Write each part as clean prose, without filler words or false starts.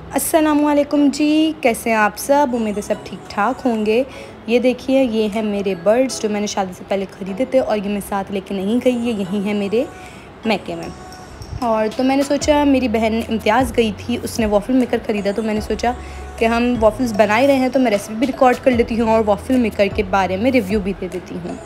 अस्सलामुअलैकुम जी, कैसे हैं आप सब। उम्मीद है सब ठीक ठाक होंगे। ये देखिए, ये हैं मेरे बर्ड्स जो मैंने शादी से पहले ख़रीदे थे और ये मैं साथ लेके नहीं गई, ये यहीं हैं मेरे मैके में। और तो मैंने सोचा, मेरी बहन इम्तियाज़ गई थी, उसने वॉफ़ल मेकर ख़रीदा, तो मैंने सोचा कि हम वॉफ़ल्स बना ही रहे हैं तो मैं रेसिपी भी रिकॉर्ड कर लेती हूँ और वॉफ़ल मेकर के बारे में रिव्यू भी दे देती हूँ।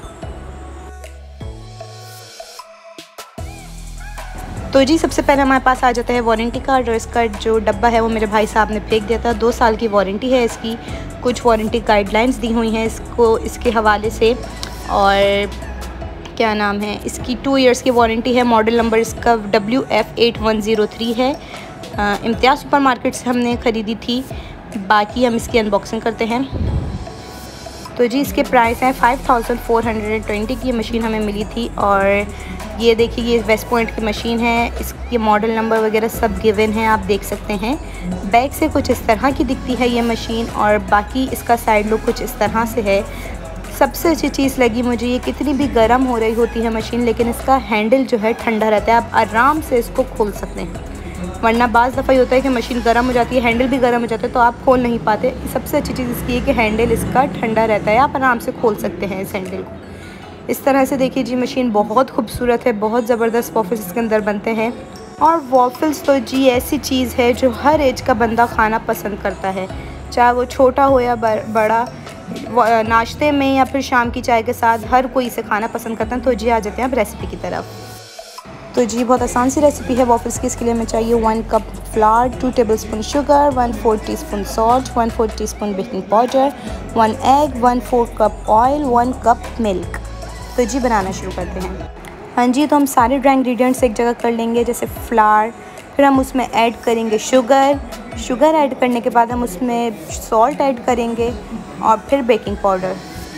तो जी, सबसे पहले हमारे पास आ जाता है वारंटी कार्ड, और इसका जो डब्बा है वो मेरे भाई साहब ने फेंक दिया था। 2 साल की वारंटी है इसकी। कुछ वारंटी गाइडलाइंस दी हुई हैं इसको, इसके हवाले से। और क्या नाम है, इसकी 2 इयर्स की वारंटी है। मॉडल नंबर इसका WF8103 है। इम्तियाज़ सुपर मार्केट से हमने ख़रीदी थी। बाकी हम इसकी अनबॉक्सिंग करते हैं। तो जी, इसके प्राइस हैं 5420 की। ये मशीन हमें मिली थी। और ये देखिए, ये वेस्ट पॉइंट की मशीन है। इसके मॉडल नंबर वगैरह सब गिवन है, आप देख सकते हैं। बैक से कुछ इस तरह की दिखती है ये मशीन, और बाकी इसका साइड लुक कुछ इस तरह से है। सबसे अच्छी चीज़ लगी मुझे, ये कितनी भी गर्म हो रही होती है मशीन, लेकिन इसका हैंडल जो है ठंडा रहता है। आप आराम से इसको खोल सकते हैं, वरना बाज़ दफ़ा ये होता है कि मशीन गर्म हो जाती है, हैंडल भी गर्म हो जाता है, तो आप खोल नहीं पाते। सबसे अच्छी चीज़ इसकी है कि हैंडल इसका ठंडा रहता है, आप आराम से खोल सकते हैं इस हैंडल को। इस तरह से देखिए जी, मशीन बहुत खूबसूरत है, बहुत ज़बरदस्त वॉफ़ल्स इसके अंदर बनते हैं। और वॉफ़ल्स तो जी ऐसी चीज़ है जो हर एज का बंदा खाना पसंद करता है, चाहे वो छोटा हो या बड़ा। नाश्ते में या फिर शाम की चाय के साथ हर कोई इसे खाना पसंद करता है। तो जी, आ जाते हैं अब रेसिपी की तरफ। तो जी, बहुत आसान सी रेसिपी है वॉफ़ल्स की। इसके लिए हमें चाहिए 1 cup flour, 2 tablespoon sugar, 1/4 teaspoon salt, 1/4 teaspoon baking powder, 1 egg, 1/4 cup oil, 1 cup milk. तो जी, बनाना शुरू करते हैं। हाँ जी, तो हम सारे ड्राई इंग्रेडिएंट्स एक जगह कर लेंगे, जैसे फ्लावर। फिर हम उसमें ऐड करेंगे शुगर ऐड करने के बाद हम उसमें सॉल्ट ऐड करेंगे, और फिर बेकिंग पाउडर।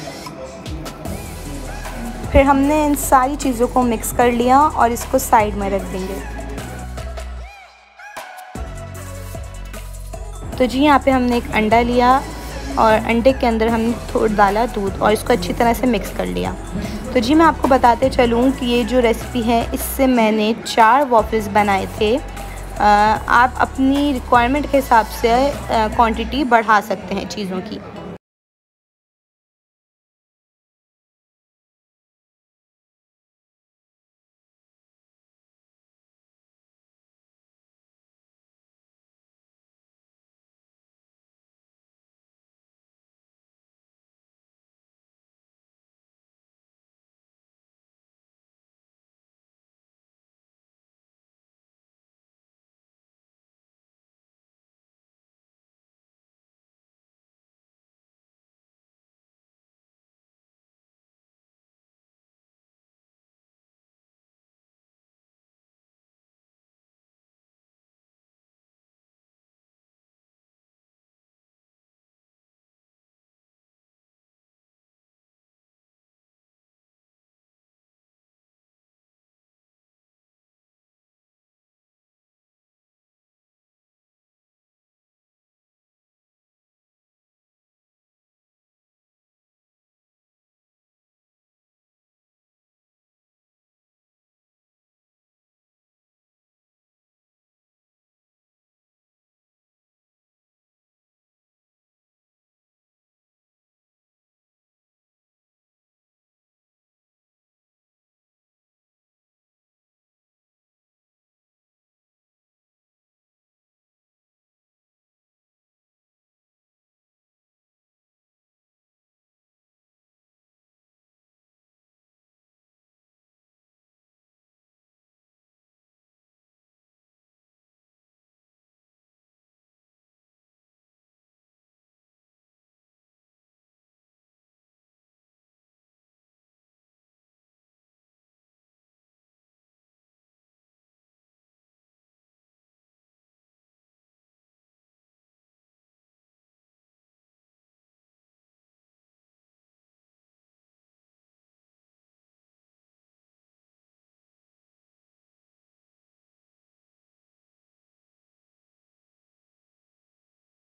फिर हमने इन सारी चीज़ों को मिक्स कर लिया और इसको साइड में रख देंगे। तो जी, यहाँ पे हमने एक अंडा लिया और अंडे के अंदर हमने थोड़ा डाला दूध और इसको अच्छी तरह से मिक्स कर लिया। तो जी, मैं आपको बताते चलूँ कि ये जो रेसिपी है, इससे मैंने 4 वॉफ़ल्स बनाए थे। आप अपनी रिक्वायरमेंट के हिसाब से क्वांटिटी बढ़ा सकते हैं चीज़ों की।